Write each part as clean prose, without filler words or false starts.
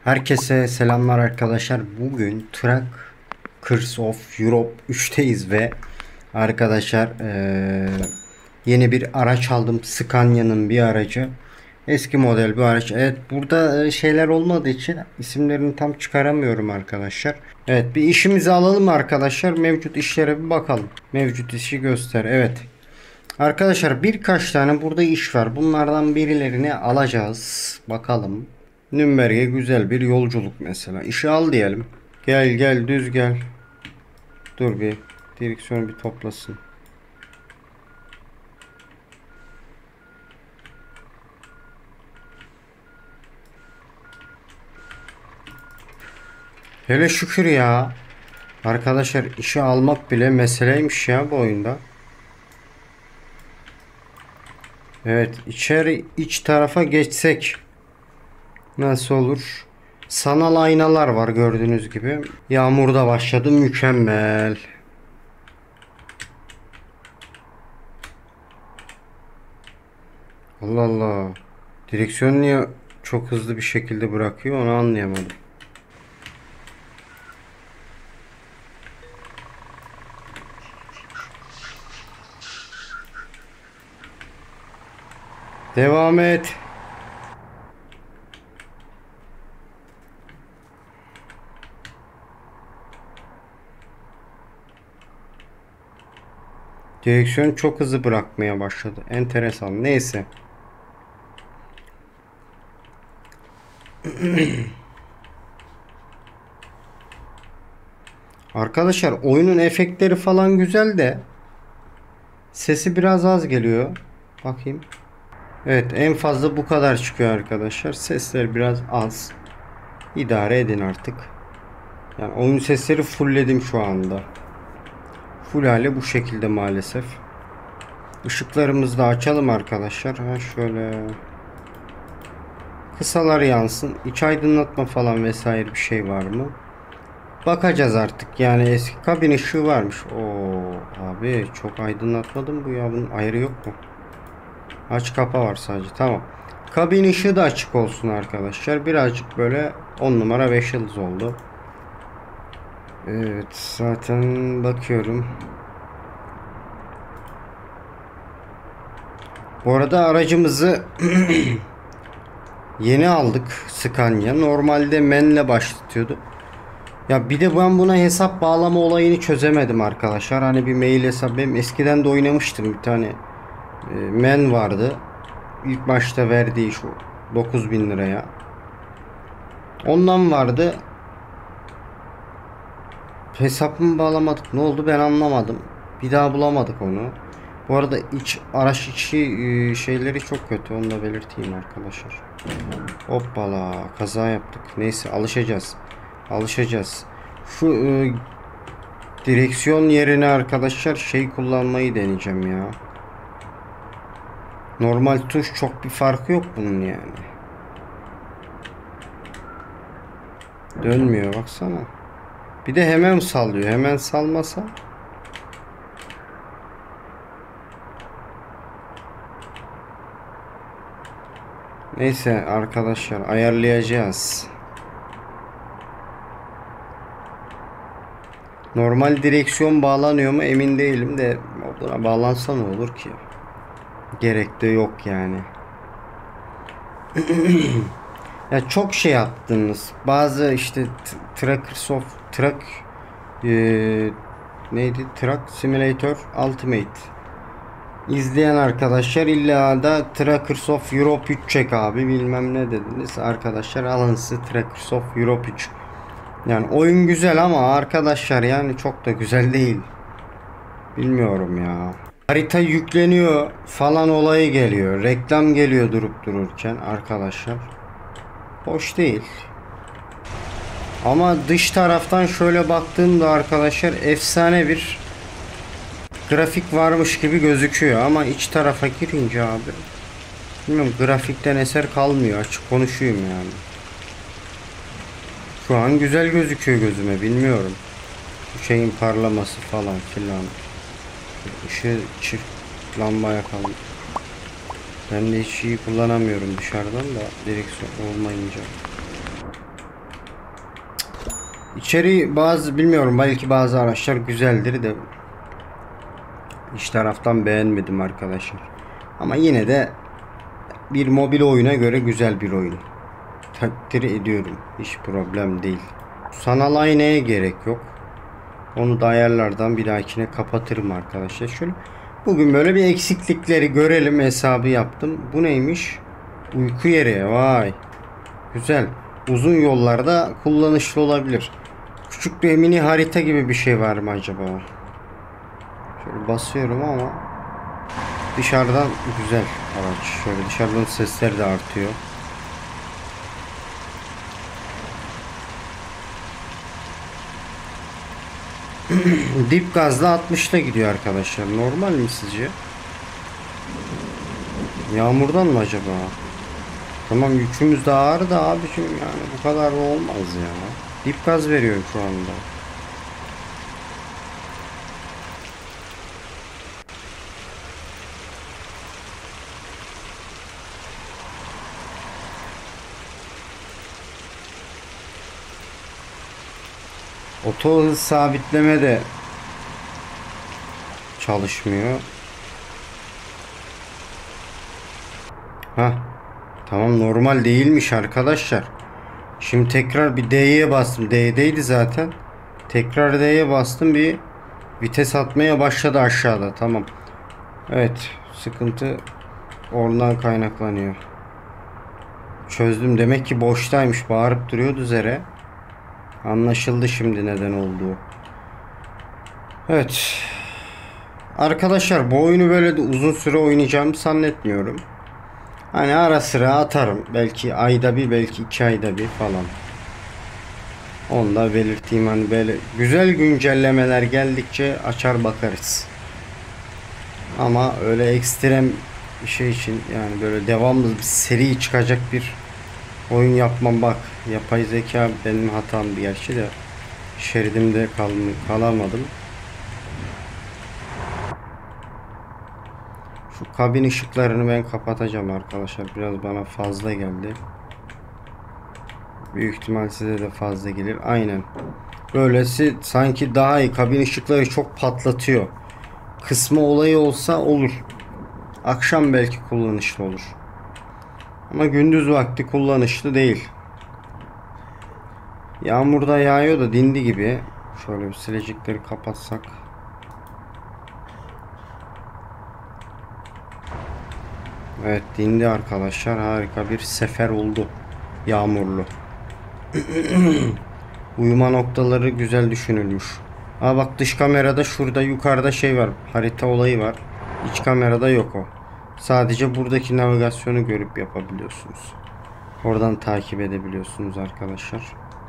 Herkese selamlar arkadaşlar. Bugün Truckers of Europe 3'teyiz ve arkadaşlar yeni bir araç aldım. Scania'nın bir aracı. Eski model bir araç. Evet, burada şeyler olmadığı için isimlerini tam çıkaramıyorum arkadaşlar. Evet, bir işimizi alalım arkadaşlar. Mevcut işlere bir bakalım. Mevcut işi göster. Evet. Arkadaşlar birkaç tane burada iş var. Bunlardan birilerini alacağız. Bakalım. Nürnberg'e güzel bir yolculuk mesela. İşi al diyelim. Gel gel düz gel. Dur bir. Direksiyonu bir toplasın. Hele şükür ya. Arkadaşlar işi almak bile meseleymiş ya bu oyunda. Evet, iç tarafa geçsek nasıl olur? Sanal aynalar var gördüğünüz gibi. Yağmur da başladı, mükemmel. Allah Allah. Direksiyon niye çok hızlı bir şekilde bırakıyor onu anlayamadım. Devam et. Direksiyon çok hızlı bırakmaya başladı. Enteresan. Neyse. Arkadaşlar oyunun efektleri falan güzel de sesi biraz az geliyor. Bakayım. Evet, en fazla bu kadar çıkıyor arkadaşlar. Sesler biraz az. İdare edin artık. Yani oyun sesleri fullledim şu anda. Full hali bu şekilde maalesef. Işıklarımızı da açalım arkadaşlar. Ha şöyle. Kısalar yansın. İç aydınlatma falan vesaire bir şey var mı? Bakacağız artık. Yani eski kabin ışığı varmış. Oo abi çok aydınlatmadım bu ya. Bunun ayarı yok mu? Aç kapa var sadece. Tamam. Kabin ışığı da açık olsun arkadaşlar. Birazcık böyle 10 numara 5 yıldız oldu. Evet zaten bakıyorum. Bu arada aracımızı yeni aldık. Scania. Normalde menle başlatıyordu. Ya bir de ben buna hesap bağlama olayını çözemedim arkadaşlar. Hani bir mail hesap, benim eskiden de oynamıştım bir tane men vardı. İlk başta verdiği şu 9.000 liraya. Ondan vardı. Hesabımı bağlamadık. Ne oldu ben anlamadım. Bir daha bulamadık onu. Bu arada araç içi şeyleri çok kötü. Onu da belirteyim arkadaşlar. Hoppala kaza yaptık. Neyse alışacağız. Alışacağız. Şu direksiyon yerine arkadaşlar şey kullanmayı deneyeceğim ya. Normal tuş çok bir farkı yok bunun yani. Dönmüyor baksana. Bir de hemen sallıyor. Hemen salmasa. Neyse arkadaşlar ayarlayacağız. Normal direksiyon bağlanıyor mu emin değilim de buna bağlansa ne olur ki? Gerek de yok yani. Ya çok şey yaptınız. Bazı işte Truck neydi? Truck Simulator Ultimate İzleyen arkadaşlar illa da Truckers of Europe 3 çek abi bilmem ne dediniz. Arkadaşlar alın size Truckers of Europe 3. Yani oyun güzel ama arkadaşlar yani çok da güzel değil. Bilmiyorum ya. Harita yükleniyor falan olayı geliyor. Reklam geliyor durup dururken arkadaşlar. Hoş değil. Ama dış taraftan şöyle baktığımda arkadaşlar efsane bir grafik varmış gibi gözüküyor ama iç tarafa girince abi bilmiyorum, grafikten eser kalmıyor, açık konuşayım yani. Şu an güzel gözüküyor gözüme, bilmiyorum. Bu şeyin parlaması falan filan. Işığı çift lamba yakalım. Ben de hiç iyi kullanamıyorum dışarıdan da direksiyon olmayınca. İçeri bazı bilmiyorum, belki bazı araçlar güzeldir de iç taraftan beğenmedim arkadaşlar. Ama yine de bir mobil oyuna göre güzel bir oyun. Takdir ediyorum. Hiç problem değil. Sanal aynaya gerek yok. Onu da ayarlardan bir dahakine kapatırım arkadaşlar. Şöyle bugün böyle bir eksiklikleri görelim hesabı yaptım. Bu neymiş? Uyku yeri. Vay. Güzel. Uzun yollarda kullanışlı olabilir. Küçük bir mini harita gibi bir şey var mı acaba? Şöyle basıyorum ama dışarıdan güzel araç. Şöyle dışarıdan sesler de artıyor. Dip gazla 60'ta gidiyor arkadaşlar. Normal mi sizce? Yağmurdan mı acaba? Tamam, yükümüz de ağır da abicim, yani bu kadar da olmaz ya. Dip gaz veriyorum şu anda. Oto hız sabitleme de çalışmıyor. Ha, tamam, normal değilmiş arkadaşlar. Şimdi tekrar bir D'ye bastım. D'deydi zaten. Tekrar D'ye bastım, bir vites atmaya başladı aşağıda. Tamam. Evet, sıkıntı oradan kaynaklanıyor. Çözdüm. Demek ki boştaymış. Bağırıp duruyordu zere. Anlaşıldı şimdi neden olduğu. Evet. Arkadaşlar, bu oyunu böyle de uzun süre oynayacağımı zannetmiyorum. Hani ara sıra atarım. Belki ayda bir, belki 2 ayda bir falan. Onu da belirteyim, hani böyle güzel güncellemeler geldikçe açar bakarız. Ama öyle ekstrem bir şey için, yani böyle devamlı bir seri çıkacak bir oyun yapmam. Bak, yapay zeka benim hatam bir gerçi de şeridimde kalamadım. Şu kabin ışıklarını ben kapatacağım arkadaşlar. Biraz bana fazla geldi. Büyük ihtimal size de fazla gelir. Aynen. Böylesi sanki daha iyi. Kabin ışıkları çok patlatıyor. Kısma olayı olsa olur. Akşam belki kullanışlı olur. Ama gündüz vakti kullanışlı değil. Yağmur da yağıyor da dindi gibi. Şöyle bir silecekleri kapatsak. Evet, dindi arkadaşlar. Harika bir sefer oldu. Yağmurlu. Uyuma noktaları güzel düşünülmüş. Aa bak, dış kamerada şurada yukarıda şey var. Harita olayı var. İç kamerada yok o. Sadece buradaki navigasyonu görüp yapabiliyorsunuz. Oradan takip edebiliyorsunuz arkadaşlar.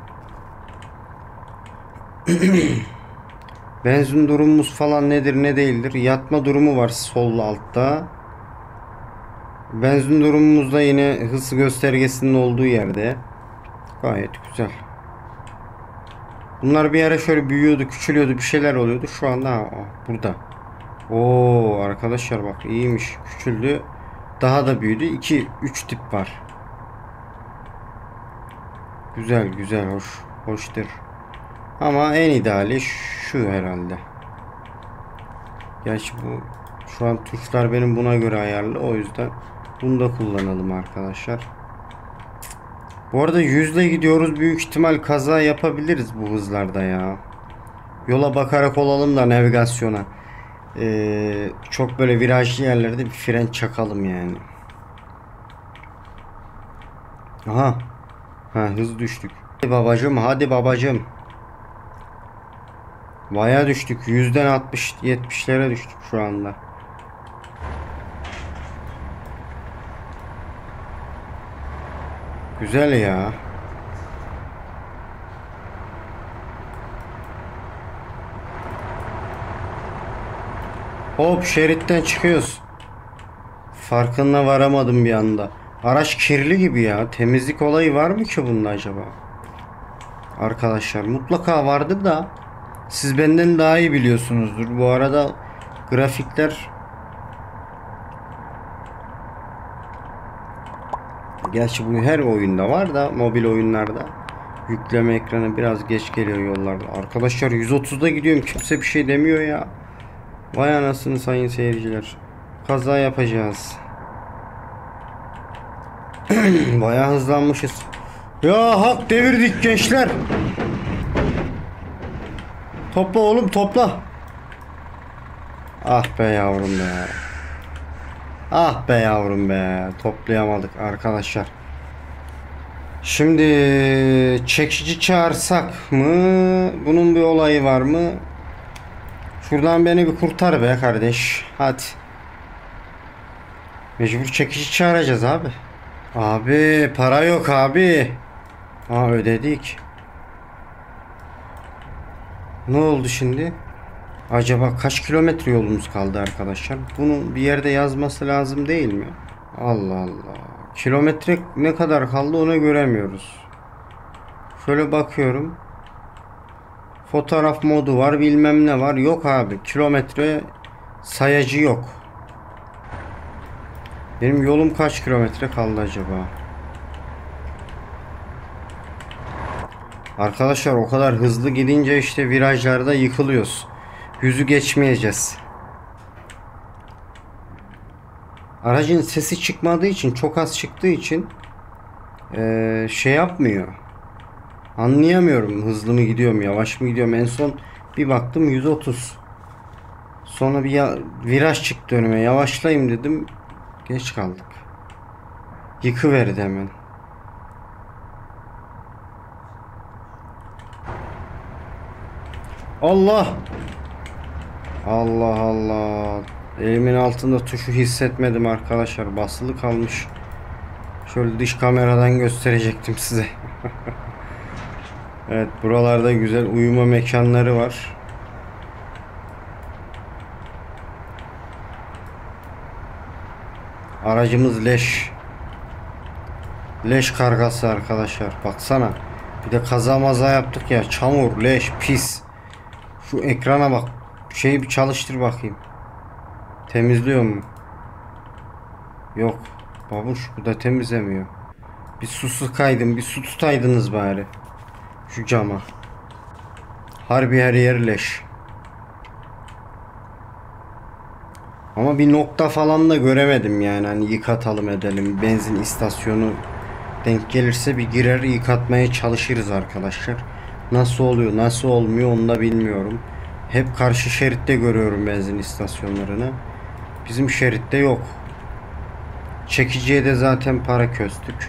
Benzin durumumuz falan nedir ne değildir. Yatma durumu var sol altta. Benzin durumumuz da yine hız göstergesinin olduğu yerde. Gayet güzel. Bunlar bir ara şöyle büyüyordu, küçülüyordu, bir şeyler oluyordu. Şu anda burada. Oo arkadaşlar, bak iyiymiş. Küçüldü. Daha da büyüdü. 2 3 tip var. Güzel güzel, hoş. Hoştur. Ama en ideali şu herhalde. Gerçi bu şu an tuşlar benim buna göre ayarlı. O yüzden bunu da kullanalım arkadaşlar. Bu arada 100'le gidiyoruz. Büyük ihtimal kaza yapabiliriz bu hızlarda ya. Yola bakarak olalım da navigasyona. Çok böyle virajlı yerlerde bir fren çakalım yani. Aha. Ha, hız düştük. Hadi babacım, hadi babacım. Baya düştük. 100'den 60 70'lere düştük şu anda. Güzel ya. Hop, şeritten çıkıyoruz. Farkına varamadım bir anda. Araç kirli gibi ya. Temizlik olayı var mı ki bunda acaba? Arkadaşlar mutlaka vardır da siz benden daha iyi biliyorsunuzdur. Bu arada grafikler, gerçi bu her oyunda var da, mobil oyunlarda Yükleme ekranı biraz geç geliyor yollarda. Arkadaşlar 130'da gidiyorum. Kimse bir şey demiyor ya. Vay anasını sayın seyirciler. Kaza yapacağız. Bayağı hızlanmışız. Ya hak devirdik gençler. Topla oğlum topla. Ah be yavrum be. Ah be yavrum be. Toplayamadık arkadaşlar. Şimdi çekici çağırsak mı? Bunun bir olayı var mı? Şuradan beni bir kurtar be kardeş. Hadi. Mecbur çekici çağıracağız abi. Abi para yok abi. Aa ödedik. Ne oldu şimdi? Acaba kaç kilometre yolumuz kaldı arkadaşlar? Bunun bir yerde yazması lazım değil mi? Allah Allah. Kilometre ne kadar kaldı onu göremiyoruz. Şöyle bakıyorum. Fotoğraf modu var, bilmem ne var. Yok abi. Kilometre sayacı yok. Benim yolum kaç kilometre kaldı acaba? Arkadaşlar o kadar hızlı gidince işte virajlarda yıkılıyoruz. Yüzü geçmeyeceğiz. Aracın sesi çıkmadığı için, çok az çıktığı için şey yapmıyor. Anlayamıyorum, hızlı mı gidiyorum, yavaş mı gidiyorum. En son bir baktım 130. Sonra bir viraj çıktı önüme. Yavaşlayayım dedim. Geç kaldık. Yıkıverdi hemen. Allah! Allah Allah. Elimin altında tuşu hissetmedim arkadaşlar. Basılı kalmış. Şöyle dış kameradan gösterecektim size. Evet, buralarda güzel uyuma mekanları var. Aracımız leş. Leş kargası arkadaşlar. Baksana. Bir de kaza maza yaptık ya. Çamur, leş, pis. Şu ekrana bak. Şeyi bir çalıştır bakayım. Temizliyor mu? Yok. Babuş bu da temizlemiyor. Bir su sıkaydın, bir su tutaydınız bari. Şu cama. Harbi her yer leş. Ama bir nokta falan da göremedim yani. Hani yıkatalım edelim. Benzin istasyonu denk gelirse bir girer yıkatmaya çalışırız arkadaşlar. Nasıl oluyor, nasıl olmuyor onu da bilmiyorum. Hep karşı şeritte görüyorum benzin istasyonlarını. Bizim şeritte yok. Çekiciye de zaten para köstük.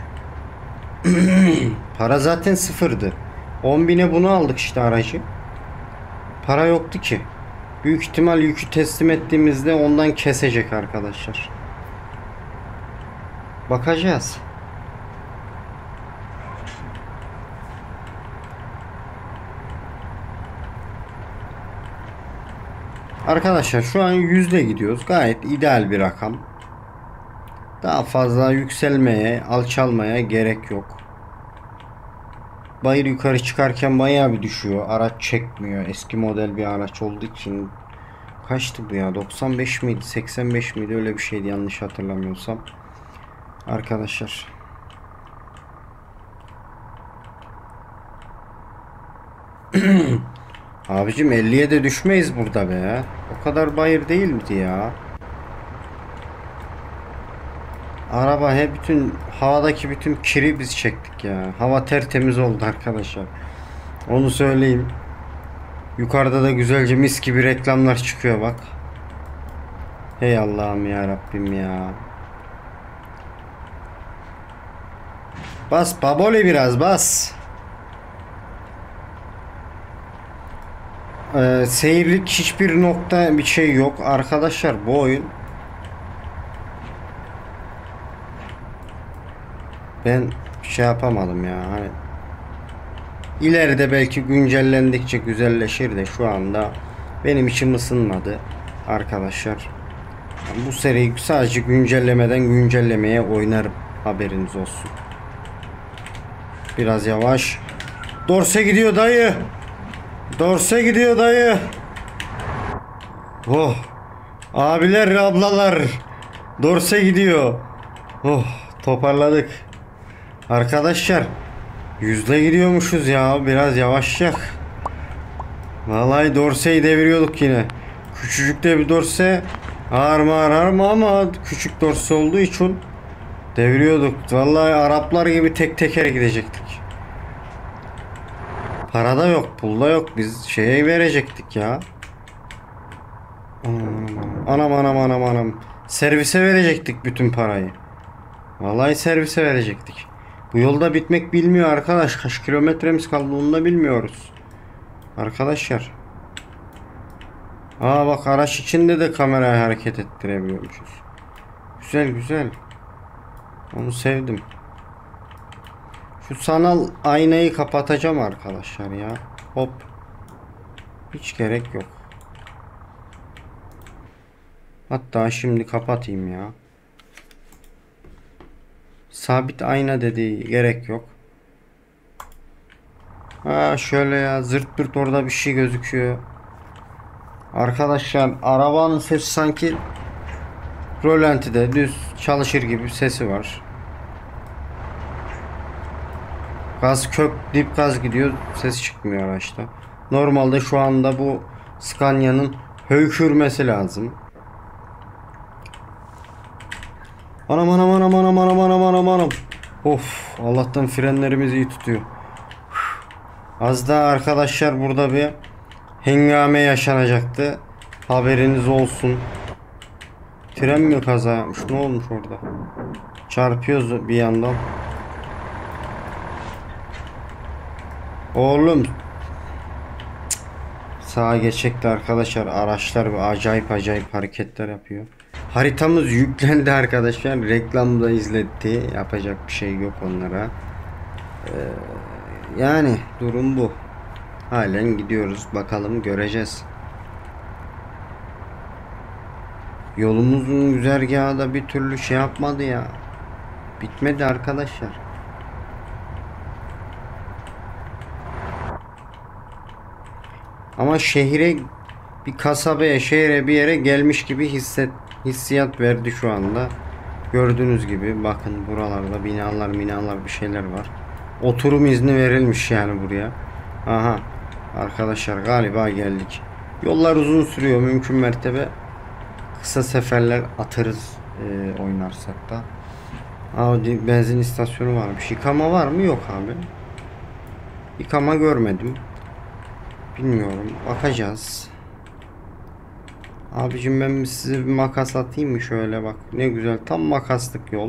Para zaten sıfırdı. 10.000'e bunu aldık işte aracı. Para yoktu ki. Büyük ihtimal yükü teslim ettiğimizde ondan kesecek arkadaşlar. Bakacağız. Arkadaşlar şu an 100'le gidiyoruz. Gayet ideal bir rakam. Daha fazla yükselmeye, alçalmaya gerek yok. Bayır yukarı çıkarken bayağı bir düşüyor. Araç çekmiyor. Eski model bir araç olduğu için. Kaçtı bu ya? 95 miydi? 85 miydi? Öyle bir şeydi yanlış hatırlamıyorsam. Arkadaşlar. Abicim 50'ye de düşmeyiz burada be ya. O kadar bayır değil miydi ya? Araba bütün havadaki bütün kiri biz çektik ya. Hava tertemiz oldu arkadaşlar. Onu söyleyeyim. Yukarıda da güzelce mis gibi reklamlar çıkıyor bak. Hey Allah'ım ya Rabbim ya. Bas babole biraz bas. Seyirlik hiçbir nokta bir şey yok. Arkadaşlar bu oyun ben şey yapamadım ya. Hani ileride belki güncellendikçe güzelleşir de şu anda benim içim ısınmadı arkadaşlar. Bu seriyi sadece güncellemeden güncellemeye oynarım. Haberiniz olsun. Biraz yavaş. Dorse gidiyor dayı. Dorse gidiyor dayı. Oh. Abiler ablalar. Dorse gidiyor. Oh, toparladık. Arkadaşlar Yüzle gidiyormuşuz ya. Biraz yavaşacak. Vallahi dorseyi deviriyorduk yine. Küçücük de bir dorse ağır mı ama küçük dorse olduğu için deviriyorduk. Vallahi Araplar gibi tek teker gidecektik. Para da yok, pul da yok. Biz şeye verecektik ya. Anam. Servise verecektik bütün parayı. Vallahi servise verecektik. Bu yolda bitmek bilmiyor arkadaş. Kaç kilometremiz kaldı onu da bilmiyoruz. Arkadaşlar. Aa bak, araç içinde de kamerayı hareket ettirebiliyormuşuz. Güzel. Onu sevdim. Şu sanal aynayı kapatacağım arkadaşlar ya. Hop. Hiç gerek yok. Hatta şimdi kapatayım ya. Sabit ayna dediği gerek yok. Ha şöyle ya, zırt pırt orada bir şey gözüküyor. Arkadaşlar arabanın sesi sanki rolantide düz çalışır gibi bir sesi var. Gaz dip gaz gidiyor, ses çıkmıyor araçta. Normalde şu anda bu Scania'nın höykürmesi lazım. Anam. Of, Allah'tan frenlerimiz iyi tutuyor. Az daha arkadaşlar burada bir hengame yaşanacaktı. Haberiniz olsun. Tren mi kaza yapmış? Ne olmuş orada? Çarpıyoruz bir yandan. Oğlum. Sağa geçecekti arkadaşlar. Araçlar acayip hareketler yapıyor. Haritamız yüklendi arkadaşlar. Reklamda izletti. Yapacak bir şey yok onlara. Yani durum bu. Halen gidiyoruz. Bakalım göreceğiz. Yolumuzun güzergahı da bir türlü şey yapmadı ya. Bitmedi arkadaşlar. Ama şehre, bir kasabaya, şehre, bir yere gelmiş gibi hissiyat verdi şu anda. Gördüğünüz gibi bakın, buralarda binalar bir şeyler var. Oturum izni verilmiş yani buraya. Aha. Arkadaşlar galiba geldik. Yollar uzun sürüyor, mümkün mertebe kısa seferler atarız oynarsak da. Aa, benzin istasyonu varmış. Yıkama var mı? Yok abi. Yıkama görmedim. Bilmiyorum. Bakacağız. Abicim ben size bir makas atayım mı? Şöyle bak. Ne güzel. Tam makaslık yol.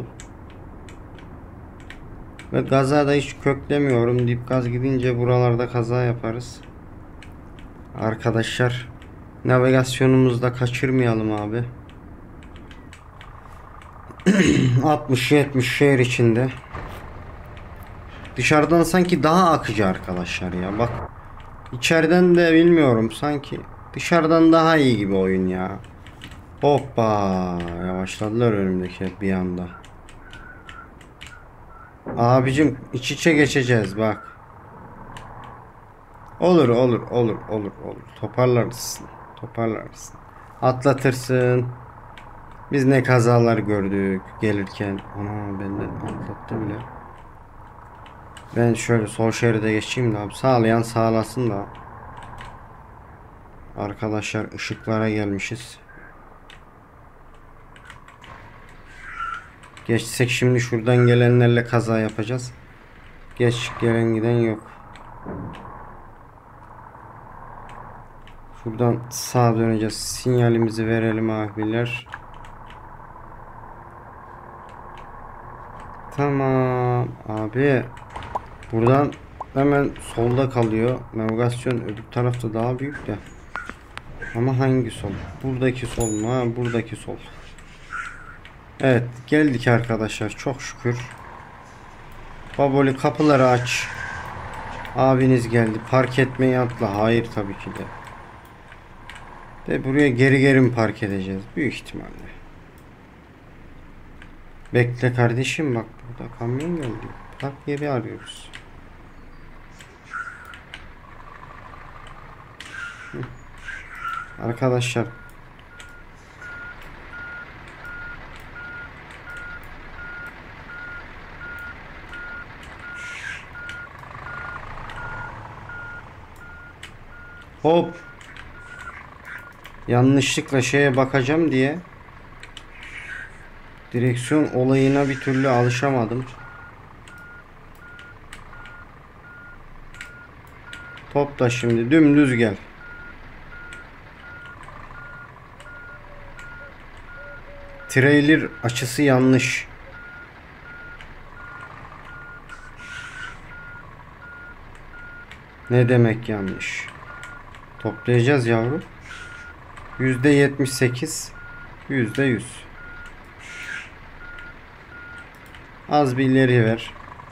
Ve gaza da hiç köklemiyorum. Dip gaz gidince buralarda kaza yaparız. Arkadaşlar navigasyonumuzu da kaçırmayalım abi. 60-70 şehir içinde. Dışarıdan sanki daha akıcı arkadaşlar ya. Bak. İçeriden de bilmiyorum. Sanki dışarıdan daha iyi gibi oyun ya. Hoppa. Yavaşladılar önümdeki bir anda. Abicim iç içe geçeceğiz bak. Olur. Toparlarsın. Atlatırsın. Biz ne kazalar gördük gelirken. Ana, benden atlattı bile. Ben şöyle sol şeride geçeyim de abi. Sağlayan sağlasın da. Arkadaşlar ışıklara gelmişiz. Geçsek şimdi şuradan gelenlerle kaza yapacağız. Geç gelen giden yok. Şuradan sağa döneceğiz. Sinyalimizi verelim abiler. Tamam abi. Buradan hemen solda kalıyor. Navigasyon öbür tarafta daha büyük de. Ama hangi sol? Buradaki sol mu? Ha, buradaki sol. Evet geldik arkadaşlar, çok şükür. Baboli kapıları aç. Abiniz geldi. Park etmeyi atla. Hayır tabii ki de. De buraya geri mi park edeceğiz? Büyük ihtimalle. Bekle kardeşim, bak burada kamyon geldi. Park yeri arıyoruz. Arkadaşlar Hop. Yanlışlıkla şeye bakacağım diye direksiyon olayına bir türlü alışamadım. Top da şimdi dümdüz gel. Trailer açısı yanlış. Ne demek yanlış? Toplayacağız yavrum. %78, %100. Az bir ileri ver.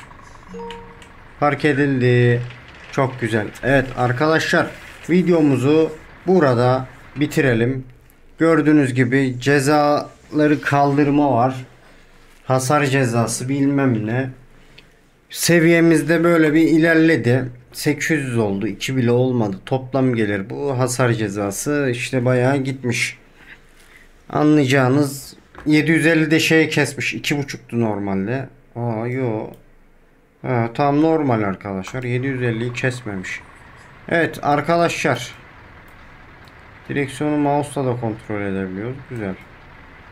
Fark edildi. Çok güzel. Evet arkadaşlar, videomuzu burada bitirelim. Gördüğünüz gibi cezaları kaldırma var. Hasar cezası bilmem ne. Seviyemizde böyle bir ilerledi. 800 oldu. 2 bile olmadı. Toplam gelir. Bu hasar cezası işte bayağı gitmiş. Anlayacağınız 750'de şey kesmiş. 2.5'tu normalde. Aa yo. Ha, tam normal arkadaşlar. 750'yi kesmemiş. Evet arkadaşlar. Direksiyonu mouse'la da kontrol edebiliyoruz. Güzel.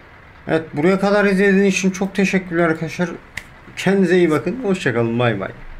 Evet buraya kadar izlediğiniz için çok teşekkürler arkadaşlar. Kendinize iyi bakın. Hoşçakalın. Bay bay.